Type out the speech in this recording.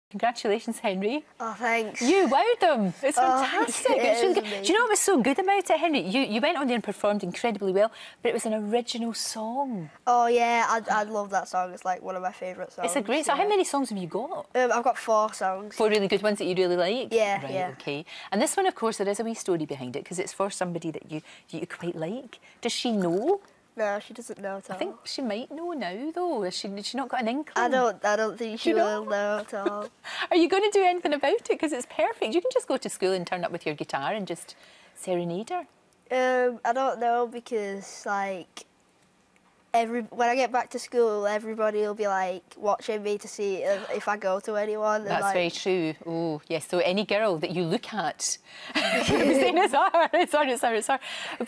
Congratulations, Henry. Oh, thanks. You wowed them. It's fantastic. It's really good. amazing. Do you know what was so good about it, Henry? You went on there and performed incredibly well, but it was an original song. Oh, yeah, I love that song. It's like one of my favourite songs. It's a great song. Yeah. How many songs have you got? I've got 4 songs. 4 really good ones that you really like? Yeah, right, yeah. OK. And this one, of course, there is a wee story behind it because it's for somebody that you quite like. Does she know? No, she doesn't know at all. I think she might know now, though. Has she not got an inkling? I don't think she will know at all. Are you going to do anything about it? Because it's perfect. You can just go to school and turn up with your guitar and just serenade her. I don't know because, like, when I get back to school, everybody will be, like, watching me to see if I go to anyone. That's like, very true. Oh, yes. So any girl that you look at, saying it's her.